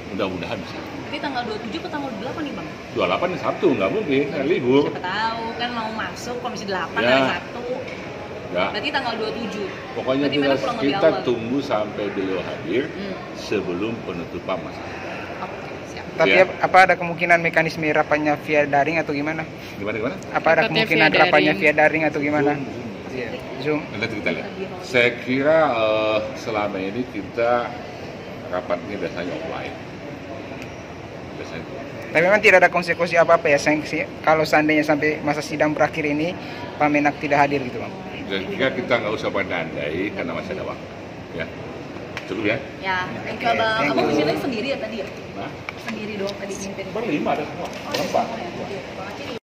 Mudah-mudahan bisa. Jadi tanggal 27 ke tanggal 28 nih Bang? 28 Sabtu, nggak mungkin, hari libur. Siapa tahu kan mau masuk Komisi 8 Ya. hari Sabtu. Ya. Berarti tanggal 27. Pokoknya Berarti Mendak pulang lebih kita awal. tunggu sampai beliau hadir Hmm. sebelum penutupan masa. Oke, siap. Tapi Ya. apa ada kemungkinan mekanisme rapatnya via daring atau gimana? Gimana? Apa ada Rapatnya kemungkinan via rapatnya daring. via daring atau gimana? Zoom. Iya, Zoom. Nanti kita lihat. Saya kira selama ini kita rapatnya biasanya offline. Biasanya. Tapi memang tidak ada konsekuensi apa-apa ya sanksi kalau seandainya sampai masa sidang berakhir ini Pak Menak tidak hadir gitu Bang. Saya kira kita nggak usah pandai karena masih ada waktu. Ya, cukup ya. Ya, thank you Oke, Abang. thank Abang you. kesini sendiri ya tadi ya? Nah, Sendiri doang tadi mimpin. berlima ada semua. Oh, ada Berempat. semua ya? Bang Aceh